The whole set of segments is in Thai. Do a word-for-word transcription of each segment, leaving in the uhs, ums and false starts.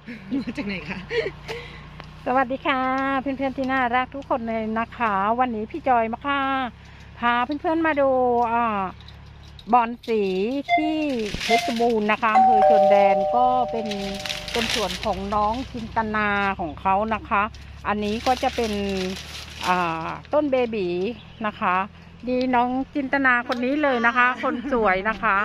มาจากไหนคะสวัสดีค่ะเพื่อนๆที่น่ารักทุกคนเลยนะคะวันนี้พี่จอยมาค่ะพาเพื่อนๆมาดูอ่าบอนสีที่เพชรบูรณ์นะคะอำเภอชนแดนก็เป็นเป็นส่วนของน้องจินตนาของเขานะคะอันนี้ก็จะเป็นอ่าต้นเบบีนะคะดีน้องจินตนาคนนี้เลยนะคะ คนสวยนะคะ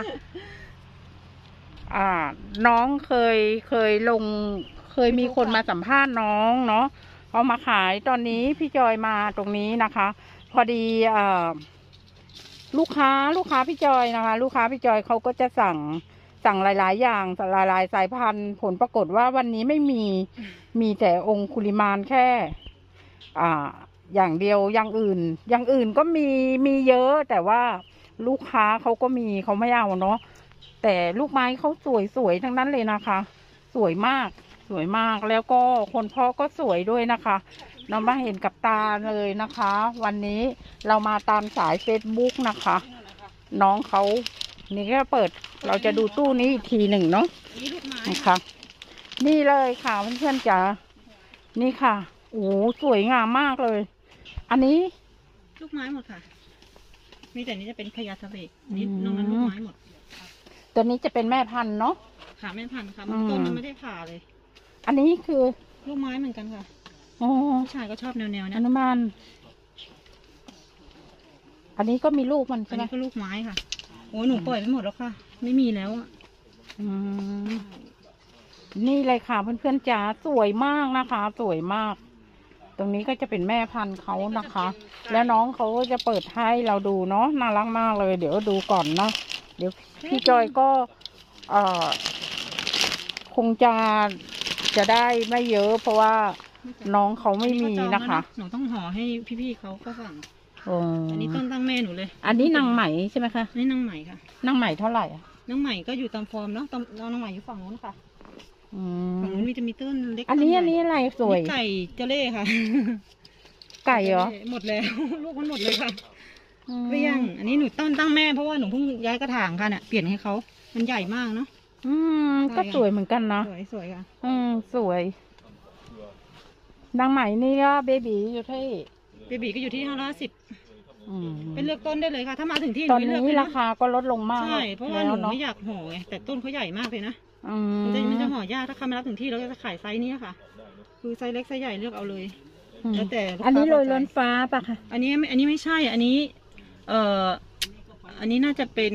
อ่าน้องเคยเคยลงเคยมีคนมาสัมภาษณ์น้องเนาะเอามาขายตอนนี้พี่จอยมาตรงนี้นะคะ พอดีอ่าลูกค้าลูกค้าพี่จอยนะคะ ลูกค้าพี่จอยเขาก็จะสั่งสั่งหลายๆอย่างหลายๆสายพันธุ์ผลปรากฏว่าวันนี้ไม่มีมีแต่องคุลิมานแค่อ่าอย่างเดียวอย่างอื่น อย่างอื่นก็มีมีเยอะแต่ว่าลูกค้าเขาก็มีเขาไม่เอาเนาะแต่ลูกไม้เขาสวยๆทั้งนั้นเลยนะคะสวยมากสวยมากแล้วก็คนพ่อก็สวยด้วยนะคะเรามาเห็นกับตาเลยนะคะ วันนี้เรามาตามสายเฟซบุ๊กนะคะ น้องเขานี่ก็เปิดเราจะดูตู้นี้อีกทีหนึ่งเนาะนะคะนี่เลยค่ะเพื่อนๆจ๋านี่ค่ะโอ้สวยงามมากเลย อันนี้ลูกไม้หมดค่ะมีแต่นี้จะเป็นขยะสเปกนี่นอกนั้นลูกไม้หมดตัวนี้จะเป็นแม่พันธุ์เนาะค่ะแม่พันธุ์ค่ะต้นมันไม่ได้ผ่าเลยอันนี้คือลูกไม้เหมือนกันค่ะอ๋อผู้ชายก็ชอบแนวๆนี้อนุมานอันนี้ก็มีลูกมันใช่ไหมอันนี้ก็ลูกไม้ค่ะโอ้หนูปล่อยไปหมดแล้วค่ะไม่มีแล้วอ่ะอืมนี่เลยค่ะเพื่อนๆจ๋าสวยมากนะคะ สวยมากตรงนี้ก็จะเป็นแม่พันธุ์เขานะคะ แล้วน้องเขาก็จะเปิดให้เราดูเนาะน่ารักมากเลยเดี๋ยวดูก่อนนะเดี๋ยวพี่จอยก็เอ่อคงจะจะได้ไม่เยอะเพราะว่าน้องเขาไม่มีนะคะหนูต้องห่อให้พี่ๆเขาก็สั่งอันนี้ต้นตั้งแม่หนูเลยอันนี้นางไหมใช่ไหมคะนี่นางไหมค่ะนางไหมเท่าไหร่อ่ะนางไหมก็อยู่ตามฟอร์มเนาะตามนางไหมอยู่ฝั่งนู้นค่ะฝั่งนู้นมีจะมีต้นเล็กอันนี้อันนี้อะไรสวยไก่เจเล่ค่ะไก่เหรอหมดแล้วลูกมันหมดเลยค่ะเรียงอันนี้หนูต้นตั้งแม่เพราะว่าหนูเพิ่งย้ายกระถางค่ะเนี่ยเปลี่ยนให้เขามันใหญ่มากเนาะอืมก็สวยเหมือนกันนะสวยสวยค่ะอืมสวยนางไหมนี่ก็เบบีอยู่ที่เบบีก็อยู่ที่ห้าร้อยสิบเป็นเลือกต้นได้เลยค่ะถ้ามาถึงที่ตอนนี้ราคาก็ลดลงมากใช่เพราะว่าหนูไม่อยากห่อไงแต่ต้นเขาใหญ่มากเลยนะมันจะมันจะห่อยากถ้าเขามารับถึงที่เราจะขายไซส์นี้ค่ะคือไซส์เล็กไซส์ใหญ่เลือกเอาเลยแล้วแต่อันนี้โรยล้นฟ้าปะคะอันนี้อันนี้ไม่ใช่อันนี้เอ่ออันนี้น่าจะเป็น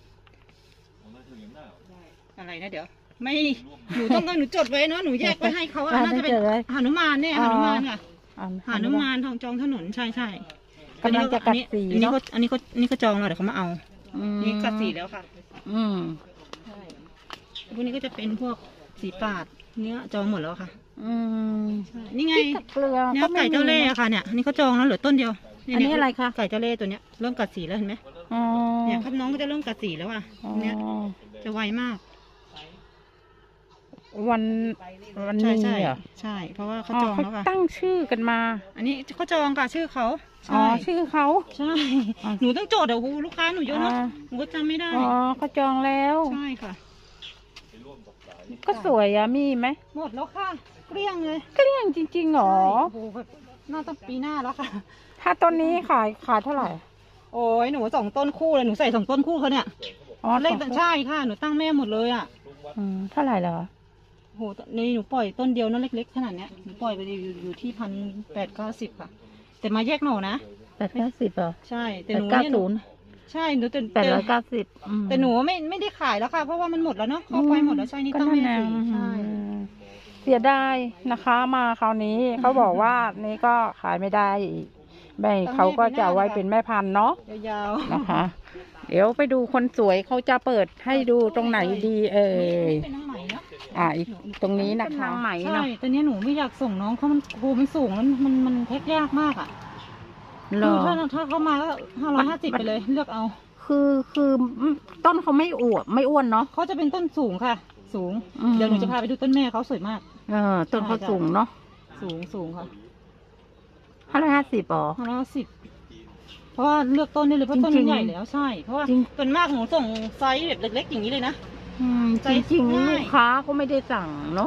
อะไรนะเดี๋ยวไม่หนูต้องหนูจดไว้เนาะหนูแยกไว้ให้เขาอ่ะน่าจะเป็นหนุมานเนี่ยหนุมานค่ะหนุมานทองจองถนนใช่ใช่กำลังจะกัดสีอันนี้ก็อันนี้ก็อันนี้ก็จองแล้วเดี๋ยวเขามาเอานี่กัดสีแล้วค่ะอืมใช่พวกนี้ก็จะเป็นพวกสีปาดเนื้อจองหมดแล้วค่ะอืมนี่ไงเกลือเนื้อไก่เจ้าเล่ห์ค่ะเนี่ยนี่เขาจองแล้วเหลือต้นเดียวอันนี้อะไรคะไก่เจ้าเล่ห์ตัวเนี้ยเริ่มกัดสีแล้วเห็นไหมเนี่ยครับน้องก็จะเริ่มกัดสีแล้วอ่ะเนี่ยจะไวมากวันวันนี้เหรอใช่เพราะว่าเขาจองแล้วค่ะตั้งชื่อกันมาอันนี้เขาจองค่ะชื่อเขาอ๋อชื่อเขาใช่หนูต้องโจทย์เดี๋ยวลูกค้าหนูเยอะเนาะหนูก็จำไม่ได้อ๋อเขาจองแล้วใช่ค่ะก็สวยอะมีไหมหมดแล้วค่ะเกลี้ยงเลยเกลี้ยงจริงๆหรอโอ้โหแบบน่าต้องปีหน้าแล้วค่ะถ้าต้นนี้ขายขายเท่าไหร่โอ้ยหนูสองต้นคู่เลยหนูใส่สองต้นคู่เขาเนี่ยอ๋อเลขใช่ค่ะหนูตั้งแม่หมดเลยอ่ะอืมเท่าไหร่เหรอโหนี่หนูปล่อยต้นเดียวนั่นเล็กๆขนาดเนี้ยหนูปล่อยไปอยู่อยู่ที่พันแปดเก้าสิบค่ะแต่มาแยกหน่อนะแปดเก้าสิบเหรอใช่แต่หนูเนี่ยใช่หนูแต่แปดร้อยเก้าสิบแต่หนูไม่ไม่ได้ขายแล้วค่ะเพราะว่ามันหมดแล้วเนาะเขาไปหมดแล้วใช่นี่ตั้งแม่ใช่เสียดายนะคะมาคราวนี้เขาบอกว่านี่ก็ขายไม่ได้อีกแม่เขาก็จะไว้เป็นแม่พันธุ์เนาะยาวๆนะคะเดี๋ยวไปดูคนสวยเขาจะเปิดให้ดูตรงไหนดีเอ่ยอ่าอีกตรงนี้นะคะนางไหมเนาะแต่เนี้ยหนูไม่อยากส่งน้องเขามันโหมันสูงมันมันมันแพ็คยากมากอ่ะคือถ้าถ้าเขามาก็ห้าร้อยห้าสิบไปเลยเลือกเอาคือคือต้นเขาไม่อวบไม่อ้วนเนาะเขาจะเป็นต้นสูงค่ะสูงเดี๋ยวหนูจะพาไปดูต้นแม่เขาสวยมากเออต้นเขาสูงเนาะสูงสูงค่ะห้าร้อยห้าสิบอ๋อห้าร้อยห้าสิบเพราะว่าเลือกต้นได้เลยเพราะต้นมันใหญ่แล้วใช่เพราะว่าส่วนมากหนูส่งไซส์แบบเล็กๆอย่างนี้เลยนะจริงจริงลูกค้าก็ไม่ได้สั่งเนาะ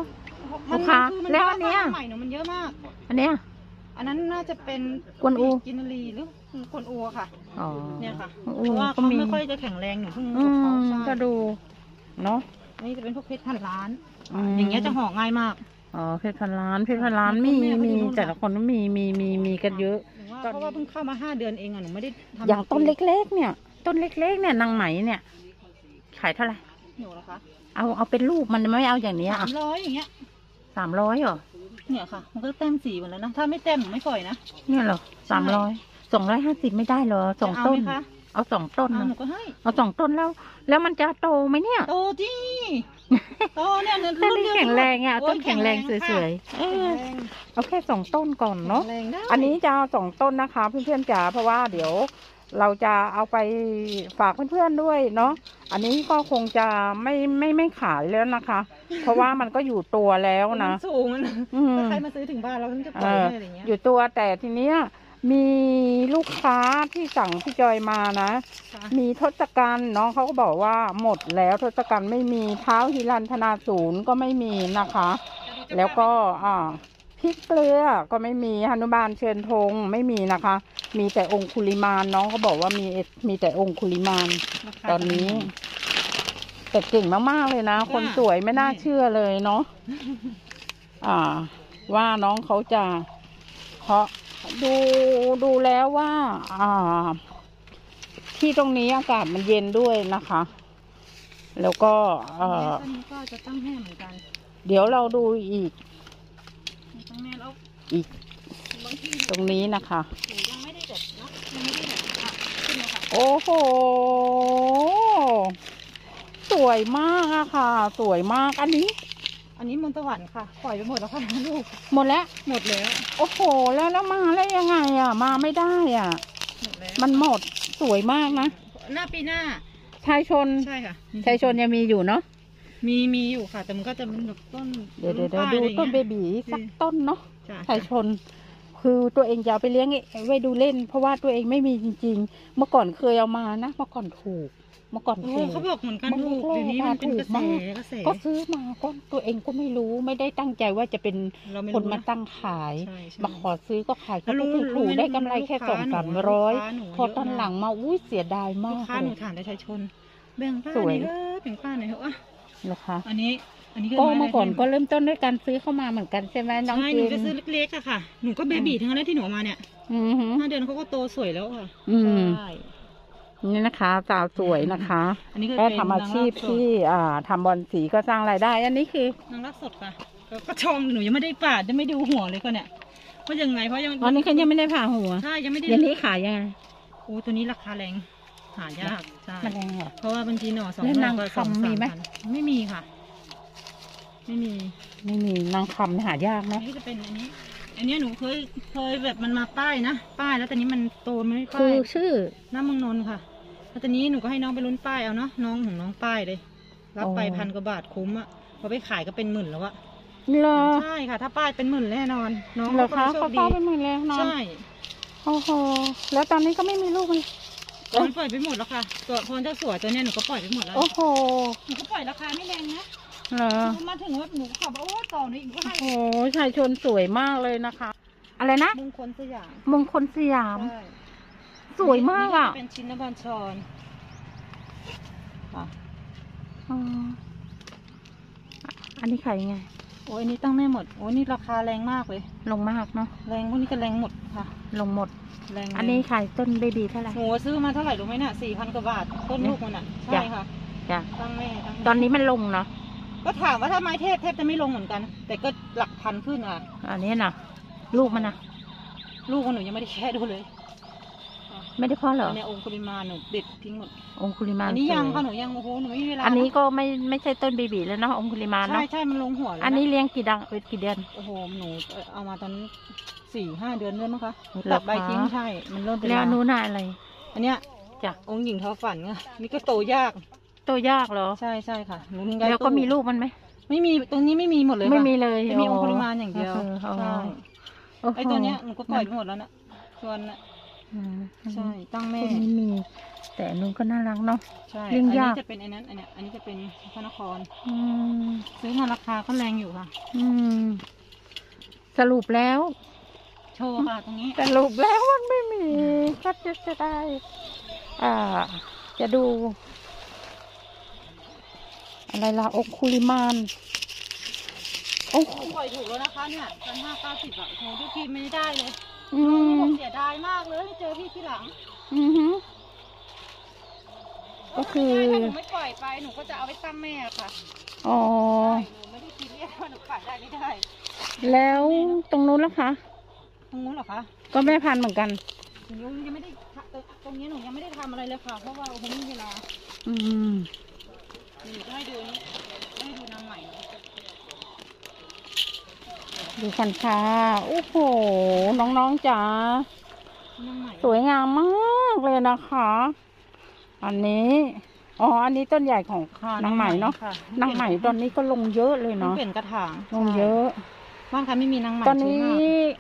มันค่ะคือมันแล้วอันเนี้ยใหม่หนูมันเยอะมากอันเนี้ยอันนั้นน่าจะเป็นกวนอูกินนารีหรือกวนอูอะค่ะอ๋อเนี่ยค่ะกวนเพอูราะว่าก็เขามีไม่ค่อยจะแข็งแรงหนูเพิ่งอืกับเขามใช่ก็ดูเนาะอันนี้จะเป็นพวกเพชรพันล้านอืมอย่างเงี้ยจะห่อง่ายมากอ๋อเพชรพันล้านเพชรพันล้านแล้วมีแม่ก็มีอยู่นู่นแต่ละค่ะคนก็มีมีมีมีกันเยอะหนูว่าเพราะว่าเพิ่งเข้ามาห้าเดือนเองอะหนูไม่ได้ทำอย่างต้นเล็กๆเนี่ย ต้นเล็กๆเนี่ยนางไหมเนี่ยขายเท่าไหร่หนูเหรอคะเอาเอาเป็นลูกมันไม่เอาอย่างเนี้ยสามร้อยอย่างเงี้ยสามร้อยเหรอเนี่ยค่ะ มันก็แต้มสีหมดแล้วนะ ถ้าไม่แต้มหนูไม่ปล่อยนะเนี่ยเหรอสามร้อยสองร้อยห้าสิบไม่ได้เหรอสองจะเอาต้นไหมคะเอาสองต้นเอานะหนูก็ให้เอาสองต้นแล้ว แล้วมันจะโตไหมเนี่ยโตที่โตเนี่ยเนี่ยต้นรุ่นี้เดียวแข็งแรงอ่ะโอ้ต้นแข็งแรงสค่ะวยๆเอแข็งอแรงเอาแค่สองต้นก่อนเนาะแข็งแรงได้อันนี้จะเอาสองต้นนะคะเพื่อนๆจ๋าเพราะว่าเดี๋ยวเราจะเอาไปฝากเพื่อนๆด้วยเนาะอันนี้ก็คงจะไม่ไม่ไม่ขายแล้วนะคะ เพราะว่ามันก็อยู่ตัวแล้วนะมัสูงมันอืมถ้าใครมาซื้อถึงบ้านเราถึงจะปเอล่อยอให้อะไรเงี้ยอยู่ตัวแต่ทีเนี้ยมีลูกค้าที่สั่งพี่จอยมานะค่ะมีทศกัณฐ์น้องเขาก็บอกว่าหมดแล้วทศกัณฐ์ไม่มีเท้าฮิรันธนาศูนย์ก็ไม่มีนะคะ แล้วก็อ่าพริกเกลือก็ไม่มีหนุบาลเชิญธงไม่มีนะคะ มีแต่องคุลิมานน้องเขาบอกว่ามีมีแต่องคุลิมานราคาตอนนี้ แต่เก่งมากๆเลยนะ คนสวยไม่น่าเชื่อเลยเนาะอ่า ว่าน้องเขาจะเพราะดูดูแล้วว่า อ่า ที่ตรงนี้อากาศมันเย็นด้วยนะคะ แล้วก็เอ่อต้นนี้ก็จะตั้งแม่เหมือนกันเดี๋ยวเราดูอีกตั้งแม่แล้วอีกบางทีตรงนี้นะคะหนูยังไม่ได้แบบนะยังไม่ได้แบบอ่ะขึ้นเลยค่ะโอ้โห สวยมากอะค่ะ สวยมากอันนี้อันนี้มนตะวันค่ะปล่อยไปหมดแล้วค่ะลูกหมดแล้วหมดแล้วโอ้โห แล้วแล้วมาได้ยังไงอะมาไม่ได้อะหมดแล้วมันหมดสวยมากนะหน้าปีหน้าชายชนใช่ค่ะชายชนยังมีอยู่เนาะมีมีอยู่ค่ะ แต่มันก็จะเป็นแบบต้นเดี๋ยวเดี๋ยวเดี๋ยวป้าดูอะไรต้นเบงี้ยบีสักต้นเนาะจ้ะชายชน คือตัวเองจะเอาไปเลี้ยงไว้ดูเล่น เพราะว่าตัวเองไม่มีจริงๆ เมื่อก่อนเคยเอามานะ เมื่อก่อนถูก เมื่อก่อนโอ้ถูกเขาบอกเหมือนกันมันลูกโลกเดี๋ยวนี้มันเป็นกระแสมากกระแสก็ซื้อมาก็ตัวเองก็ไม่รู้ไม่ได้ตั้งใจว่าจะเป็นเราไม่คนรู้มานะตั้งขายใช่ใช่มาขอซื้อก็ขายแล้ก็วรู้ถูกถูกรู้ไหมได้กำไรแค่ลูกสค้าองสามหนูร้อยลูกค้าหนูพอเยอะตอนมากหลังมาอุ้ยเสียดายลูมากกค้าหเลนูยฐานประชาชนแบ่งป้าสวยหน่อยเถอะแบ่งป้าหน่อยเถอะอ่ะนะคะอันนี้ อันนี้ก็ไเมื่อก่อนก็เริ่มต้นด้วยการซื้อเข้ามาเหมือนกันใช่ไหมน้องใช่เจหนูนจะซื้อเล็กๆอะค่ะ หนูก็เบบีทั้งนั้นที่หนูเอามาเนี่ยอือหือห้าเดือนเขาก็โตสวยแล้วค่ะอืมใช่นี่นะคะสาวสวยนะคะอันนี้ก็ก็เป็นทำอาชีพนางรากสดที่อ่าทำบอลสีก็สร้างรายได้ อันนี้คือนางรักสดค่ะก็ก็ชมหนูยังไม่ได้ปาดยังไม่ดูหัวเลยก็เนี่ยเพราะยังไงเพราะยังอันนี้เขายังไม่ได้ผ่าหัวใช่ยังไม่ได้อย่างนี้ขายยังไงโอ้ตัวนี้ราคาแรงหายากใช่มันแรงเหรอเพราะว่าบางทีหน่อสองแล้วหน่นาอง ก็สองคำมีสามไหมพันไม่มีค่ะ ไม่มีไม่มีนางคำเนี่ยหายากอันนะนี้จะเป็นอันนี้ อันนี้หนูเคยเคยแบบมันมาป้ายนะป้ายแล้วตอนนี้มันโตไม่ป้ายคือชื่อน้ำเมืองนนท์ค่ะแล้วตอนนี้หนูก็ให้น้องไปลุ้นป้ายเอาเนาะน้องของน้องป้ายเลย รับไปอ๋อพันกว่าบาทคุ้มอะพอไปขายก็เป็นหมื่นแล้วอะเหรอใช่ค่ะ ถ้าป้ายเป็นหมื่นแน่นอน น้องเหรอเขาคะก็โชเขาคเข้าดีไปหมดแล้วนอนใช่โอ้โหแล้วตอนนี้ก็ไม่มีลูกเลยตอนนปล่อยไปหมดแล้วค่ะตัวพรเจ้าสัวตัวเนี้ยหนูก็ปล่อยไปหมดแล้วโอ้โหหนูก็ปล่อยราคาไม่แรงนะเหรอมาถึงว่าหนูขับว่าโอ้ต่อหนูอีกก็ให้โอ้โหชายชนสวยมากเลยนะคะ อะไรนะมงคลสยามมงคลสยามใช่สวยมากอ่ะนี่เป็นชินบัญชรค่ะอ๋ออันนี้ขายยังไงโอ้ยอันนี้ตั้งไม่หมดโอ้ยนี่ราคาแรงมากเลยลงมากเนาะแรงพวกนี้ก็แรงหมดค่ะลงหมดแรงอันนี้ขายต้นเบบีเท่าไหร่หนูซื้อมาเท่าไหร่รู้ไหมน่ะสี่พันกว่าบาทต้นลูกมันอ่ะใช่ค่ะจ้ะตั้งแม่ตั้งแม่ตอนนี้มันลงเนาะก็ถามว่าถ้าไม้เทพเทพจะไม่ลงเหมือนกัน แต่ก็หลักพันขึ้นค่ะอันนี้นะลูกมันนะลูกของหนูยังไม่ได้แค่ดูเลยไม่ได้เพ่อเหรออันเนี้ยองคุลิมาหนูเด็ดทิ้งหมดองคุลิมานอันนี้ยังสวค่ะหนูยังโอ้โหหนูไม่มีเวลาอันนี้ก็ไม่ไม่ใช่ต้นเบบีแล้วเนาะองคุลิมานใช่เนาะใช่มันลงหัวแล้วะอันนี้เลี้ยงกี่ดังเออกี่เดือนโอ้โหหนูเอามาตอนสี่ห้าเดือนเรื่อยมั้งคะเหรอคะตัดใบทิ้งใช่ มันเริ่มเป็นแล้วลานู้นน่ะอะไรอันเนี้ยจ้ะองค์หญิงทอฝันไงนี่ก็โตยากตัวยากเหรอใช่ใช่ค่ะหนูทิ้งได้แล้วก็ตู้มีลูกมันไหมไม่มีตรงนี้ไม่มีหมดเลยค่ะไม่มีเลยจะมีองค์ปริมาณอย่างเดียวอ๋อใช่โอ้โหไอตัวเนี้ยหนูก็ปล่อยไปหมดแล้วนะส่วนน่ะใช่ตั้งแม่พวกนี้มี แต่อันนู้นก็น่ารักเนาะใช่เลี้อัยนงยากนี้จะเป็นไอ้นั้นอันเนี้ยอันนี้จะเป็นพระนครอืมซื้อมาราคาก็แรงอยู่ค่ะอืม สรุปแล้วโชว์ค่ะตรงนี้สรุปแล้วมันไม่มีก็จะจะได้ อ่า จะดู อะไรล่ะอกคุลิมานโอ้ปล่อยถูกแล้วนะคะเนี่ยพันห้าเก้าสิบอ่ะโหทุกทีไม่ได้เลยอืมผมเสียดายมากเลยเจอพี่ที่หลังอือฮึก็คือถ้าหนูไม่ปล่อยไปหนูก็จะเอาไปตั้งแม่ค่ะอ๋อใช่หนูไม่ได้คิดเรียกว่าหนูขายได้ไม่ได้แล้วตรงนู้นล่ะคะตรงนู้นเหรอคะก็แม่พันธุ์เหมือนกันหนูยังไม่ได้ทำตรงนี้หนูยังไม่ได้ทำอะไรเลยค่ะเพราะว่าผมไม่มีเวลาอืมหนูจะให้ดูนี่ให้ดูนางใหม่ดูคันค่ะโอ้โห น้องๆจ๋านางใหม่สวยงามมากเลยนะคะ อันนี้ อ๋อ อันนี้ต้นใหญ่ของค่ะนางใหม่เนาะค่ะนางใหม่ตอนนี้ก็ลงเยอะเลยน้องเนาะเปลี่ยนกระถางลงเยอะบ้านใครไม่มีนางใหม่ตอนนี้สวยมาก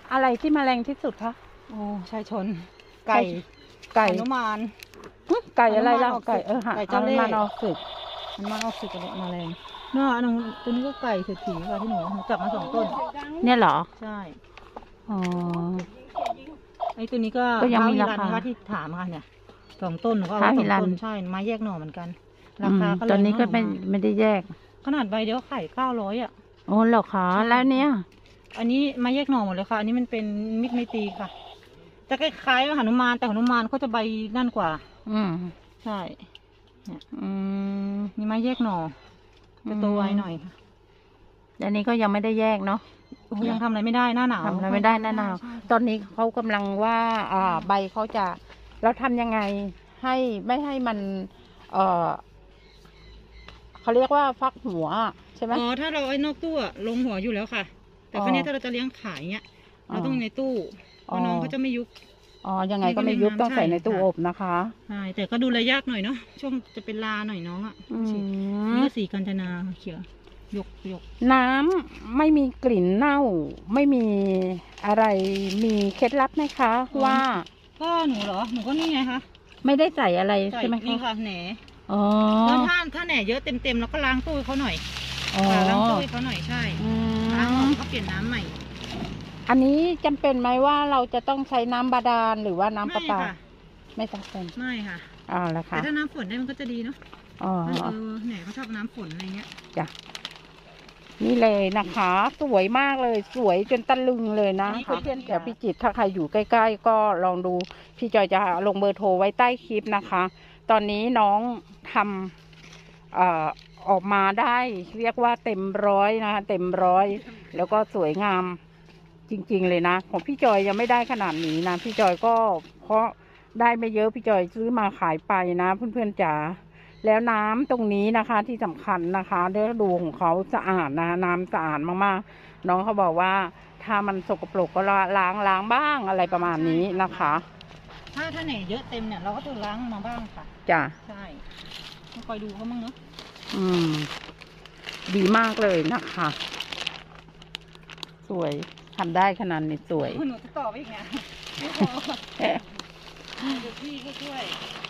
อะไรที่มาแรงที่สุดคะโอ้ชายชน ไก่ไก่หนุมานหึไก่อะไรล่ะหนุมานออกไก่ศึกเออฮะไก่เจ้าเล่ห์มันออกศึกมันมาเอาสึกกันมาแรงเนาะน้องตัวนี้ก็ไก่เศรษฐีค่ะที่หนูหนูจับมาสองต้นเนี่ยเหรอใช่อ๋อไอ้ตัวนี้ก็ก็ยังมีท้วราคาฮิว่าที่ถามค่ะเนี่ยสองต้นหนูก็เอาท้าวไว้ฮิสองรันต้นใช่ไม้แยกหน่อเหมือนกันอืราม คาก็ตอนนี้ก็แรงไม่มากไม่ได้แยกขนาดใบเดียวขายเก้าร้อยอ่ะโอ้เหรอคะใช่แล้วเนี้ยอันนี้ไม้แยกหน่อหมดเลยค่ะ อันนี้มันเป็นมิตรไมตรีค่ะจะคล้ายๆหนุมานแต่หนุมานเขาจะใบนั่นกว่าอืมใช่อืมนี่ไม้แยกหน่อจะโตไวหน่อยค่ะอันนี้ก็ยังไม่ได้แยกเนาะโอ้ยังทำอะไรไม่ได้หน้าหนาวทำอะไรไม่ได้หน้าหนาวใช่ตอนนี้เขากำลังว่า อ่า ใบเขาจะ เราทำยังไงให้ไม่ให้มัน เออเขาเรียกว่าฟักหัวใช่ไหมอ๋อถ้าเราไอ้นอกตู้อะลงหัวอยู่แล้วค่ะ แต่อ๋อครั้นี้ถ้าเราจะเลี้ยงขายเนี้ยเราต้องในตู้เพอ๋อราะน้องเขาจะไม่ยุบอ๋อ ยังไงก็ไม่ยุบใช่ต้องใส่ในตู้ค่ะอบนะคะใช่แต่ก็ดูแลยากหน่อยเนาะช่วงจะเป็นลาหน่อยน้องอ่ะอืฉีดมนี่ก็สีกัญจนาเขียวหยกหยกน้ำไม่มีกลิ่นเน่า ไม่มีอะไร มีเคล็ดลับไหมคะ ว่าก็หนูเหรอหนูก็นี่ไงคะไม่ได้ใส่อะไรใส่ใช่ไหมนี่คะค่ะแหนอ๋อแล้วถ้าถ้าแหนเยอะเต็มเต็มๆเราก็ล้างตู้ให้เขาหน่อยอ๋อค่ะล้างตู้ให้เขาหน่อยใช่อืล้างออกมก็เปลี่ยนน้ำใหม่อันนี้จำเป็นไหมว่าเราจะต้องใช้น้ำบาดาลหรือว่าน้ำประไม่ปาค่ะไม่จำเป็นไม่ค่ะอ๋อแล้วแต่ค่ะถ้าน้ำฝนได้มันก็จะดีเนาะอ๋อเออแหนเขาชอบน้ำฝนอะไรเงี้ยจ้ะนี่เลยนะคะ สวยมากเลย สวยจนตะลึงเลยนะเพื่อนๆแถวพิจิตรถ้าใครอยู่ใกล้ๆก็ลองดูพี่จอยจะลงเบอร์โทรไว้ใต้คลิปนะคะ ตอนนี้น้องทำเอ่อออกมาได้ เรียกว่าเต็มร้อยนะคะเต็มร้อย แล้วก็สวยงามจริงๆเลยนะของพี่จอยยังไม่ได้ขนาดนี้นะพี่จอยก็เพราะได้ไม่เยอะพี่จอยซื้อมาขายไปนะเพื่อนๆจ๋าแล้วน้ำตรงนี้นะคะที่สำคัญนะคะเดี๋ยวดูของเขาสะอาดนะน้ำสะอาดมากๆน้องเขาบอกว่าถ้ามันสกปรกก็ล้างล้างบ้างอะไรประมาณนี้นะคะถ้าถ้าแหนเยอะเต็มเนี่ยเราก็จะล้างมาบ้างค่ะจ้ะใช่ต้องคอยดูเขามั่งเนาะอืม ดีมากเลยนะคะ สวยทำได้ขนาดนี้สวยหนูจะต่อไปอีกไงไม่พอเดี๋ยวพี่ก็ช่วย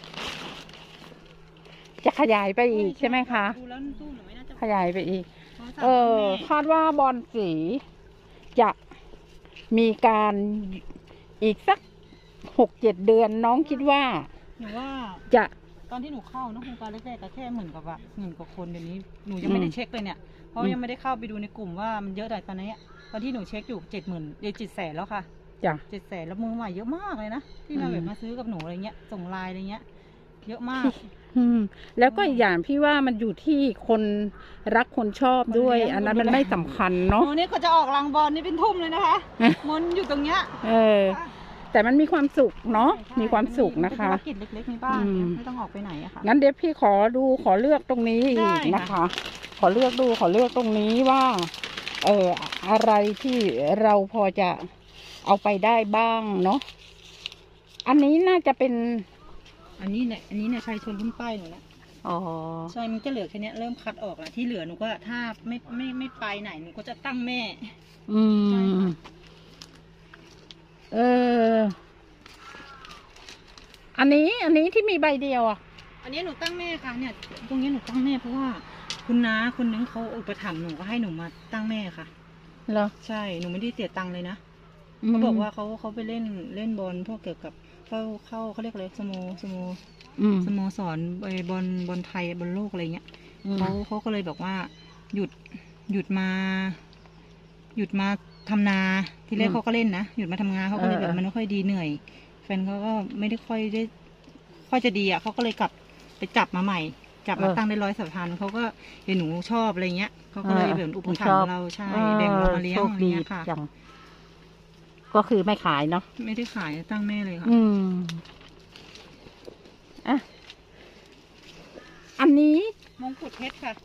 จะขยายไปอีกใช่ไหมคะดูแล้วตู้หนูไม่น่าจะขยายไปอีกพราะสั่งเออแม่คาดว่าบอลสีจะมีการอีกสักหกเจ็ดเดือนน้องคิดว่าหนูว่าจะตอนที่หนูเข้าเนอะโครงการแรกๆก็แค่หมื่นกว่าบาทหมื่นกว่าคนเดี๋ยวนี้หนูยังไม่ได้เช็คเลยเนี่ยเพราะอืมยังไม่ได้เข้าไปดูในกลุ่มว่ามันเยอะแต่ตอนนี้ตอนที่หนูเช็คอยู่เจ็ดหมื่นเดี๋ยวเจ็ดแสนแล้วค่ะจ้ะเจ็ดแสนแล้วมือใหม่เยอะมากเลยนะที่มาอืมแบบมาซื้อกับหนูอะไรเงี้ยส่งไลน์อะไรเงี้ย เยอะมากอืม แล้วก็อีกอย่างพี่ว่ามันอยู่ที่คนรักคนชอบด้วยคนเลี้ยงอันนั้นคนดูมันแลไม่สำคัญหเนาะนูนี่ก็จะออกรังบอลนี่เป็นทุ่มเลยนะคะ มนอยู่ตรงเนี้ยเออ แต่มันมีความสุขเนาะใช่มีความสุขนะคะเป็นธุรกิจเล็กๆในบ้านอืมไม่ต้องออกไปไหนอะค่ะงั้นเดี๋ยวพี่ขอดูขอเลือกตรงนี้อีกได้ค่ะนะคะ ขอเลือกดูขอเลือกตรงนี้ว่า เอออะไรที่เราพอจะเอาไปได้บ้างเนาะ อันนี้น่าจะเป็นอันนี้เนี่ยอันนี้เนี่ยชายชนขึ้นป้ายหนูนะอ๋อใช่มันจะเหลือแค่เนี้ยเริ่มคัดออกแล้วที่เหลือหนูก็ถ้าไม่ไม่ไม่ไปไหนหนูก็จะตั้งแม่อืใช่มค่ะเอออันนี้อันนี้ที่มีใบเดียวอ่ะอันนี้หนูตั้งแม่ค่ะเนี่ยตรงนี้หนูตั้งแม่เพราะว่าคุณน้าคนนึงเขาอุปถัมภ์หนูก็ให้หนูมาตั้งแม่ค่ะเหรอใช่หนูไม่ได้เสียตังค์เลยนะเขาบอกว่าเขาเขาไปเล่นเล่นบอลพวกเกี่ยวกับเข้าเข้าเขาเรียกอะไรสโมสโมสโมสรบอลบอลไทยบอลโลกอะไรเงี้ยเขาเขาก็เลยบอกว่าหยุดหยุดมา หยุดมาทำนาทีแรกเขาก็เล่นนะหยุดมาทำงานเขาก็เลยแบบมันไม่ค่อยดีเหนื่อยแฟนเขาก็ไม่ได้ค่อยได้ค่อยจะดีอ่ะเขาก็เลยกลับไปจับมาใหม่จับมาตั้งได้ร้อยสัปดาห์เขาก็เห็นหนูชอบอะไรเงี้ยเขาก็เลยแบบอุปถัมภ์เราใช่แบ่งเรามาเลี้ยงอะไรเงี้ยค่ะก็คือไม่ขายเนาะไม่ได้ขายตั้งแม่เลยค่ะอืมอ่ะอันนี้มงกุฎเพชรค่ะ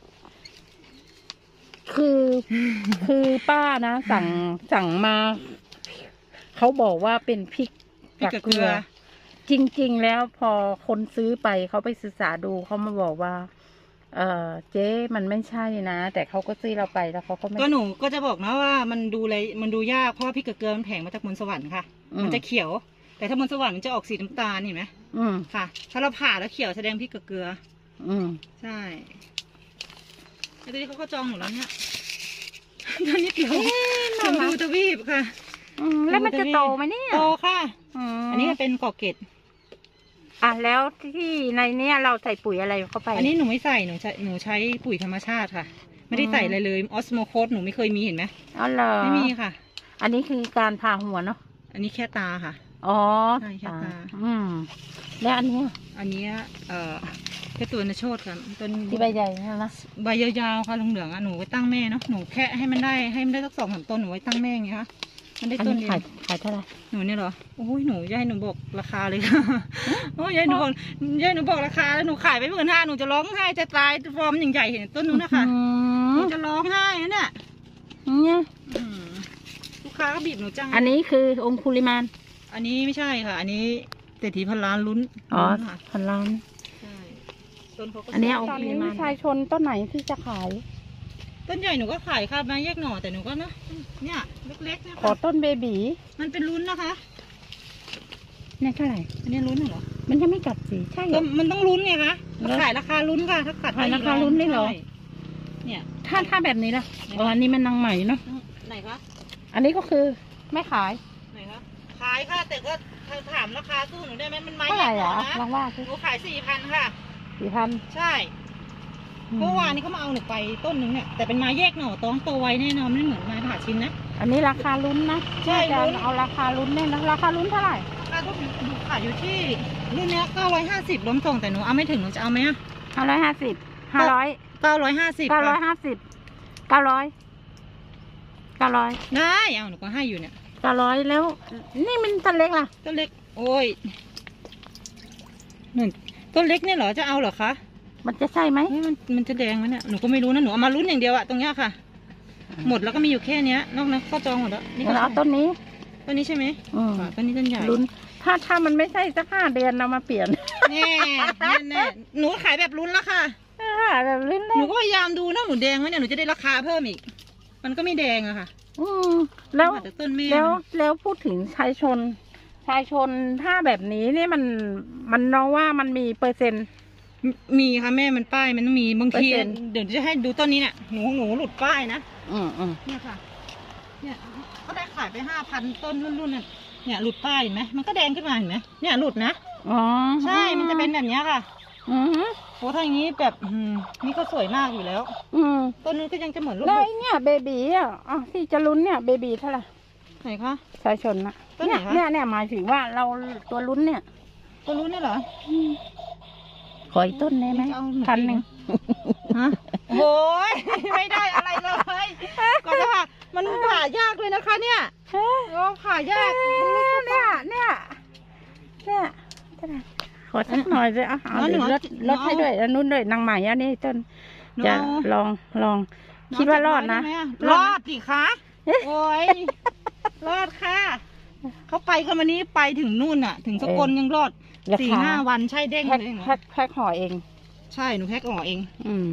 คือคือป้านะสั่งสั่งมาเขาบอกว่าเป็นพริกกับเกลือจริงๆแล้วพอคนซื้อไปเขาไปศึกษาดูเขามาบอกว่าเออเจ๊มันไม่ใช่นะแต่เขาก็ซื้อเราไปแล้วเขาก็ไม่ก็หนูก็จะบอกนะว่ามันดูอะไรมันดูยากเพราะพริกกับเกลือมันแพงมาจากบนสวรรค์ค่ะมันจะเขียวแต่ถ้าบนสวรรค์มันจะออกสีน้ำตาลเห็นไหมอืมค่ะถ้าเราผ่าแล้วเขียวแสดงพริกกับเกลืออืมใช่แล้วทีนี้เขาก็จองหนูแล้วเนี่ยตอนนี้เดี๋ยวชมพูทวีปค่ะแล้วมันจะโตไหมเนี่ยโตค่ะอันนี้เป็นกอกเกตอ่ะแล้วที่ในเนี้ยเราใส่ปุ๋ยอะไรเข้าไปอันนี้หนูไม่ใส่หนูใช้หนูใช้ปุ๋ยธรรมชาติค่ะไม่ได้ใส่อะไรเลยออสโมโคสหนูไม่เคยมีเห็นไหมอ๋อเหรอไม่มีค่ะอันนี้คือการผ่าหัวเนาะอันนี้แค่ตาค่ะอ๋อใช่แค่ตาอืมแล้วอันนี้อันนี้เอ่อแค่ตัวนโชดค่ะต้นที่ใบใหญ่นะใบยาวๆค่ะเหลืองๆอ่ะหนูไว้ตั้งแม่เนาะหนูแค่ให้มันได้ให้มันได้สักสองสามต้นหนูไว้ตั้งแม่ไงคะมันได้ต้นเดียวขายขายเท่าไหร่หนูเนี่ยเหรอโอ้ยหนูยายหนูบอกราคาเลยค่ะโอ้ยยายหนูบอกยายหนูบอกราคาแล้วหนูขายไปหมื่นห้าหนูจะร้องไห้จะตายฟอร์มอย่างใหญ่เห็นต้นนู้นนะคะหนูจะร้องไห้นะเนี่ยเนี่ยลูกค้าก็บีบหนูจังอันนี้คือองคุลิมานอันนี้ไม่ใช่ค่ะอันนี้เศรษฐีพันล้านลุ้นอ๋อพันล้านใช่ต้นเขาก็อันนี้องคุลิมานชายชนต้นไหนที่จะขายต้นใหญ่หนูก็ขายค่ะมาแยกหน่อแต่หนูก็นะเนี่ยเล็กๆนะคะขอต้นเบบีมันเป็นลุ้นนะคะเนี่ยเท่าไหร่อันนี้ลุ้นเหรอมันจะไม่กัดสิใช่เหรอมันต้องลุ้นไงคะขายราคาลุ้นค่ะถ้ากัดขายราคาลุ้นได้เหรอเนี่ยถ้าถ้าแบบนี้ล่ะอ๋ออันนี้มันนางใหม่เนาะไหนคะอันนี้ก็คือไม่ขายไหนคะขายค่ะแต่ก็ถามราคาสู้หนูได้ไหมมันไม้ใหญ่หรอลองว่าหนูขายสี่พันค่ะสี่พันใช่เมื่อวานนี้เขามาเอาหนูไปต้นนึงเนี่ยแต่เป็นไม้แยกหน่อต้องโตไวแน่นอนไม่เหมือนไม้ผ่าชิ้นนะอันนี้ราคาลุ้นนะใช่ลุ้นเอาราคาลุ้นแน่นะราคาลุ้นเท่าไหร่ราคาต้องดูขายอยู่ที่รุ่นนี้เก้าร้อยห้าสิบล้มส่งแต่หนูเอาไม่ถึงหนูจะเอาไหมอ่ะห้าร้อยห้าสิบห้าร้อยเก้าร้อยห้าสิบเก้าร้อยห้าสิบเก้าร้อยเก้าร้อยได้เอาหนูก็ให้อยู่เนี่ยเก้าร้อยแล้วนี่มันต้นเล็กล่ะต้นเล็กโอ้ยหนึ่งต้นเล็กเนี่ยเหรอจะเอาเหรอคะมันจะใช่ไหมมันมันจะแดงไหมเนี่ยหนูก็ไม่รู้นะหนูเอามาลุ้นอย่างเดียวอะตรงเนี้ยค่ะหมดแล้วก็มีอยู่แค่เนี้ยนอกนั้นก็จองหมดแล้วนี่ก็เอาต้นนี้ต้นนี้ใช่ไหมอืมต้นนี้ต้นใหญ่ลุ้นถ้าถ้ามันไม่ใช่สักห้าเดือนเรามาเปลี่ยนแน่แน่หนูขายแบบลุ้นแล้วค่ะแบบลุ้นหนูก็พยายามดูนะหนูแดงไหมเนี่ยหนูจะได้ราคาเพิ่มอีกมันก็ไม่แดงอะค่ะอืมแล้วแล้วแล้วพูดถึงชายชนชายชนถ้าแบบนี้นี่มันมันน้องว่ามันมีเปอร์เซ็นต์มีค่ะแม่มันป้ายมันต้องมีบางทีเดี๋ยวจะให้ดูต้นนี้เนี่ยหนูหนูหลุดป้ายนะอืมอืมเนี่ยค่ะเนี่ยเขาได้ขายไปห้าพันต้นรุ่นๆเนี่ยเนี่ยหลุดป้ายเห็นไหมมันก็แดงขึ้นมาเห็นไหมเนี่ยหลุดนะอ๋อใช่มันจะเป็นแบบนี้ค่ะอือโอ้ถ้าอย่างนี้แบบอืมนี่ก็สวยมากอยู่แล้วอืมต้นนู้นก็ยังจะเหมือนลูกได้เนี่ยเบบีอ่ะอ๋อที่จะลุ้นเนี่ยเบบีเท่าไหร่ไหนคะชายชนนะเนี่ยเนี่ยเนี่ยหมายถึงว่าเราตัวลุ้นเนี่ยตัวลุ้นนี่เหรอขออีกต้นได้ไหมพันหนึ่งฮะโอ้ยไม่ได้อะไรเลยก็จะผ่ามันผ่ายากเลยนะคะเนี่ยก็ผ่ายากเนี่ยเนี่ยเนี่ยขอสักหน่อยเลยอ่ะเอาลดลดให้ด้วยอันนู้นด้วยนางใหม่อันนี้ต้นจะลองลองคิดว่ารอดนะรอดดิคะโอ้ยรอดค่ะเขาไปกันวันนี้ไปถึงนู่นอ่ะถึงสกลยังรอดสี่ห้าวันใช่เด้งเลยแพ็คแพ็คห่อเองใช่หนูแพ็คห่อเองอืม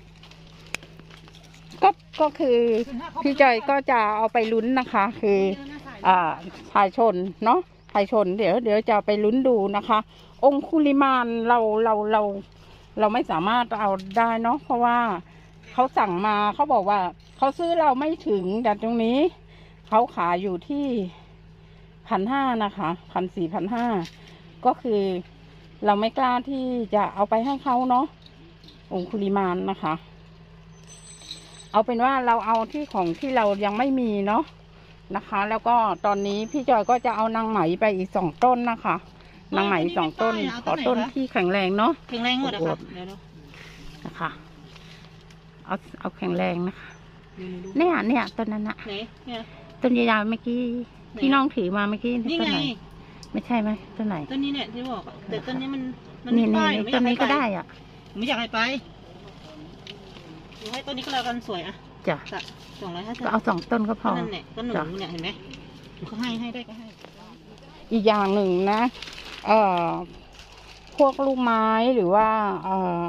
ก็ก็คือพี่จอยก็จะเอาไปลุ้นนะคะคืออ่าชายชนเนาะชายชนเดี๋ยวเดี๋ยวจะไปลุ้นดูนะคะองคุลิมานเราเราเราเราไม่สามารถเอาได้เนาะเพราะว่าเขาสั่งมาเขาบอกว่าเขาซื้อเราไม่ถึงแต่ตรงนี้เขาขายอยู่ที่พันห้านะคะพันสี่พันห้าก็คือเราไม่กล้าที่จะเอาไปให้เขาเนาะองคุลิมานนะคะเอาเป็นว่าเราเอาที่ของที่เรายังไม่มีเนาะนะคะ แล้วก็ตอนนี้พี่จอยก็จะเอานางไหมไปอีกสองต้นนะคะนางไหมสองต้นขอต้นที่แข็งแรงเนาะแข็งแรงหมดอะค่ะนะคะเอาเอาแข็งแรงนะคะเนี่ยเนี่ยต้นนั้นอะต้นยาวๆเมื่อกี้ที่น้องถือมาเมื่อกี้ต้นไหนไม่ใช่ไหมต้นไหนต้นนี้เนี่ยที่บอกแต่ต้นนี้มันมันนี่ไม่นี่ต้นนี้ก็ได้อ่ะไม่อยากให้ไปหนูให้ต้นนี้ก็แล้วกันสวยอะจ้ะสองร้อยห้าสิบก็เอาสองต้นก็พอนั่นแหละต้นหนูเนี่ยเห็นไหมเขาให้ให้ได้ก็ให้อีกอย่างหนึ่งนะเอ่อพวกลูกไม้หรือว่าเอ่อ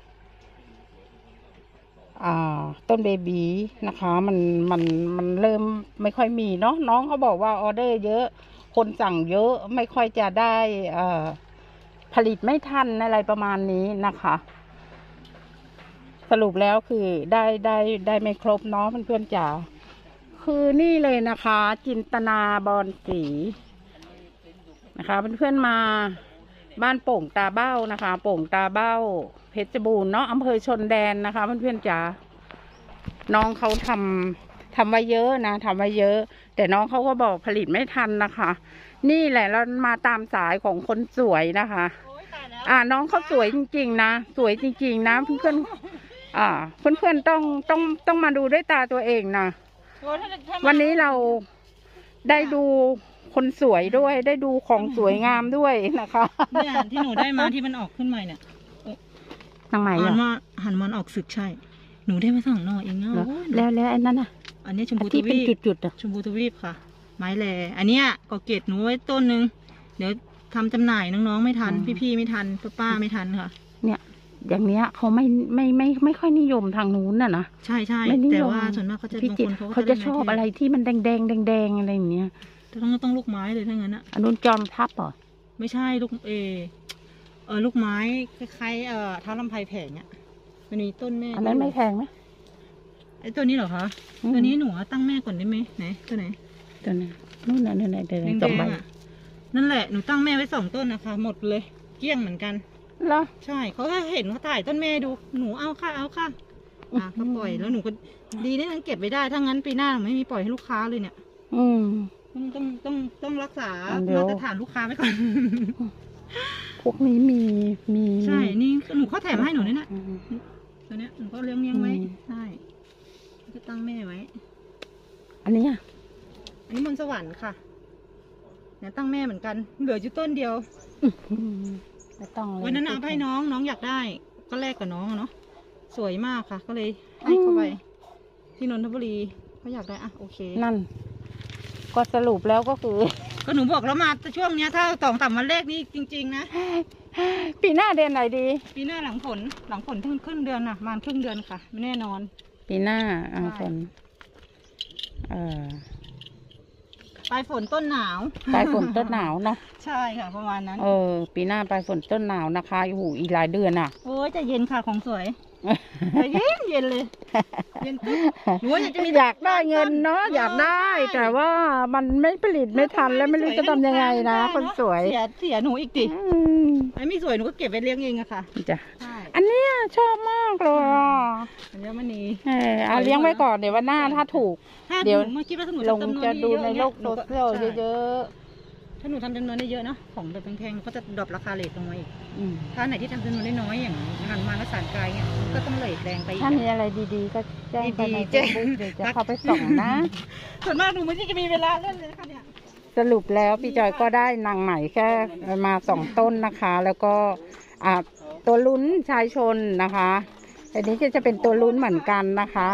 อ่าต้นเบบีนะคะมันมันมันเริ่มไม่ค่อยมีเนาะน้องเขาบอกว่าออเดอร์เยอะคนสั่งเยอะไม่ค่อยจะได้เอ่อผลิตไม่ทันอะไรประมาณนี้นะคะสรุปแล้วคือได้ได้ได้ไม่ครบเนาะเพื่อนๆจ๋าคือนี่เลยนะคะจินตนาบอนสีนะคะเพื่อนๆมาบ้านโป่งตาเบ้านะคะโป่งตาเบ้าเพชรบูรณ์เนาะอำเภอชนแดนนะคะเพื่อนๆจ๋าน้องเขาทำทำไว้เยอะนะทำไว้เยอะแต่น้องเขาก็บอกผลิตไม่ทันนะคะนี่แหละเรามาตามสายของคนสวยนะคะอ่าน้องเขาสวยจริงๆนะสวยจริงๆนะเพื่อนๆอ่าเพื่อนๆต้องต้องต้องมาดูด้วยตาตัวเองนะวันนี้เราได้ดูคนสวยด้วยได้ดูของสวยงามด้วยนะคะเนี่ยที่หนูได้มาที่มันออกขึ้นใหม่เนี่ยทางไหนอ่ะหันมาหันมันออกสึกใช่หนูได้มาสองหน่อเองเนาะแล้วแล้วอันนั้นอ่ะอันนี้ชมพูทวีปจุดๆอ่ะชมพูทวีปค่ะไม้แลอันเนี้ยก็เกตหนูไว้ต้นนึงเดี๋ยวทำจำหน่ายน้องๆไม่ทันพี่ๆไม่ทันป้าๆไม่ทันค่ะเนี่ยอย่างเนี้ยเขาไม่ไม่ไม่ไม่ค่อยนิยมทางนู้นน่ะนะใช่ใช่แต่ว่าส่วนมากเขาจะบางคนเขาจะชอบอะไรที่มันแดงแดงแดงแดงอะไรอย่างเงี้ยต้องต้องลูกไม้เลยทั้งนั้นอ่ะอันนู้นจอมทับเหรอไม่ใช่ลูกเอเออลูกไม้คล้ายๆเอ่อท้าลำไพแผงเนี่ยมันมีต้นแม่อันนั้นไม่แพงไหมไอ้ตัวนี้เหรอคะตัวนี้หนูตั้งแม่ก่อนได้ไหมไหนตัวไหนตัวไหนนู่นน่ะนู่นน่ะเดินสองใบนั่นแหละหนูตั้งแม่ไว้สองต้นนะคะหมดเลยเกลี้ยงเหมือนกันเหรอใช่เขาเห็นเขาถ่ายต้นแม่ดูหนูเอาค่ะเอาค่ะอ่ะก็ปล่อยแล้วหนูก็ดีได้ทั้งเก็บไว้ได้ถ้างั้นปีหน้าหนูไม่มีปล่อยให้ลูกค้าเลยเนี่ยอืมต้องต้องต้องต้องรักษามาตรฐานลูกค้าไว้ก่อนพวกนี้มีมีใช่นี่หนูเขาแถมให้หนูนี่นะตัวเนี้ยหนูก็เลี้ยงเลี้ยงไว้ใช่จะตั้งแม่ไว้อันนี้อ่ะอันนี้มนต์สวรรค์ค่ะเนี่ยตั้งแม่เหมือนกันเหลืออยู่ต้นเดียวไม่ต้องเลยวันนั้นเอาให้น้องน้องอยากได้ก็แลกกับน้องเนาะสวยมากค่ะก็เลยให้เข้าไปที่นนทบุรีเขาอยากได้อ่ะโอเคนั่นก็สรุปแล้วก็คือก็หนูบอกแล้วมาช่วงเนี้ยถ้าสองสามวันแรกนี่จริงๆนะปีหน้าเดือนไหนดีปีหน้าหลังฝนหลังฝนครึ่งครึ่งเดือนน่ะมาครึ่งเดือนค่ะไม่แน่นอนปีหน้าหลังฝนเออปลายฝนต้นหนาวปลายฝนต้นหนาวเนาะใช่ค่ะประมาณนั้นเออปีหน้าปลายฝนต้นหนาวนะคะโอ้โหอีกหลายเดือนอ่ะโอ้ยจะเย็นค่ะของสวยจะเย็นเย็นเลยเย็นหนูจะมีอยากได้เงินเนาะอยากได้แต่ว่ามันไม่ผลิตไม่ทันแล้วไม่รู้จะทำยังไงนะคนสวยเสียเสียหนูอีกดิไอ้ไม่สวยหนูก็เก็บไว้เลี้ยงเองอะค่ะจ้ะอันนี้ชอบมากเลยอ่ะอัญมณีเออเอาเลี้ยงไว้ก่อนเดี๋ยววันหน้าถ้าถูกเดี๋ยวลงจะดูในโลกโซเชียลเยอะๆถ้าหนูทำจำนวนได้เยอะเนาะของแบบแพงๆก็จะดรอปราคาเลทลงมาอีกถ้าไหนที่ทำจำนวนได้น้อยอย่างหันมาและสารกายเนี่ยก็ต้องเลทแรงไปถ้ามีอะไรดีๆก็แจ้งไปในเฟซบุ๊กเดี๋ยวจะเข้าไปส่องนะส่วนมากหนูไม่ใช่จะมีเวลาเล่นเลยนะคะเนี่ยสรุปแล้วพี่จอยก็ได้นางใหม่แค่มาสองต้นนะคะแล้วก็อ่าตัวลุ้นชายชนนะคะอันนี้ก็จะเป็นตัวลุ้นเหมือนกันนะคะ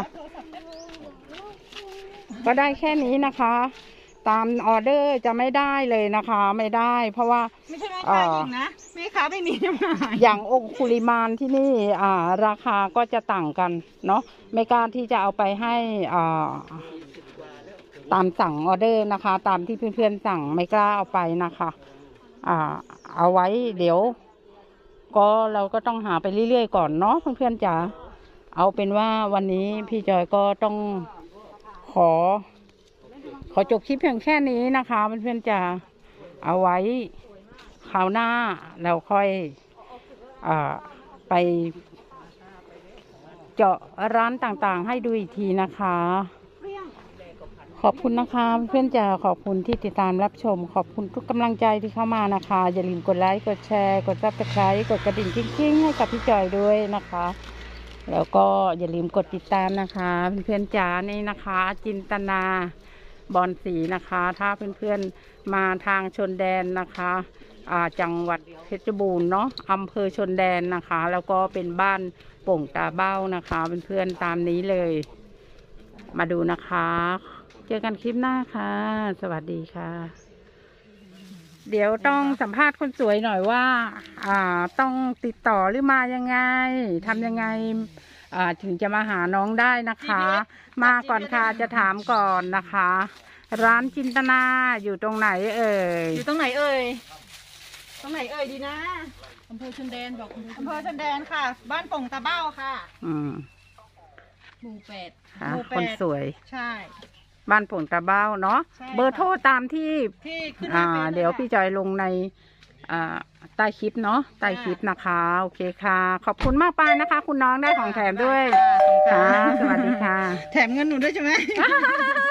ก็ได้แค่นี้นะคะตามออเดอร์จะไม่ได้เลยนะคะไม่ได้เพราะว่าไม่ใช่แม่ค้าจริงนะแม่ค้าไม่มีจำหน่ายอย่างองคุลิมานที่นี่อ่าราคาก็จะต่างกันเนาะไม่กล้าที่จะเอาไปให้อ่าตามสั่งออเดอร์นะคะตามที่เพื่อนๆสั่งไม่กล้าเอาไปนะคะอ่าเอาไว้เดี๋ยว ก็เราก็ต้องหาไปเรื่อยๆก่อนเนาะเพื่อนๆจ๋าเอาเป็นว่าวันนี้พี่จอยก็ต้องขอ ขอจบคลิปเพียงแค่นี้นะคะเพื่อนๆจ๋าเอาไว้คราวหน้าเราค่อยอ่าไปเจาะร้านต่างๆให้ดูอีกทีนะคะขอบคุณนะคะเพื่อนๆจ๋าขอบคุณที่ติดตามรับชมขอบคุณทุกกำลังใจที่เข้ามานะคะอย่าลืมกดไลค์กดแชร์กดซับสไครต์กดกระดิ่งกิ้งๆให้กับพี่จอยด้วยนะคะแล้วก็อย่าลืมกดติดตามนะคะเพื่อนๆจ๋านี่นะคะจินตนาบอนสีนะคะถ้าเพื่อนๆมาทางชนแดนนะคะอ่าจังหวัดเพชรบูรณ์เนาะอำเภอชนแดนนะคะแล้วก็เป็นบ้านโป่งตาเบ้านะคะเพื่อนๆตามนี้เลยมาดูนะคะเจอกันคลิปหน้าค่ะสวัสดีค่ะเดี๋ยวต้องสัมภาษณ์คนสวยหน่อยว่าอ่าต้องติดต่อหรือมายังไงทำยังไงอ่าถึงจะมาหาน้องได้นะคะ มาก่อนค่ะจะถามก่อนนะคะ ร้านจินตนาอยู่ตรงไหนเอ่ยอยู่ตรงไหนเอ่ยตรงไหนเอ่ยดีนะอำเภอชนแดนบอกอำเภอชนแดนค่ะ บ้านโป่งตาเบ้าค่ะอืมหมู่แปดค่ะหมู่แปดคนสวยใช่บ้านโป่งตาเบ้าเนาะใช่เบอร์โทรตามที่ที่ขึ้นหอ่าน้าเฟซลเดี๋ยวค่ะพี่จอยลงในอ่าใต้คลิปเนาะใต้คลิปนะคะ โอเคค่ะ ขอบคุณมากไปนะคะ คุณน้องได้ของแถมด้วยค่ะค่ะ สวัสดีค่ะแถมเงินหนูด้วยใช่ไหม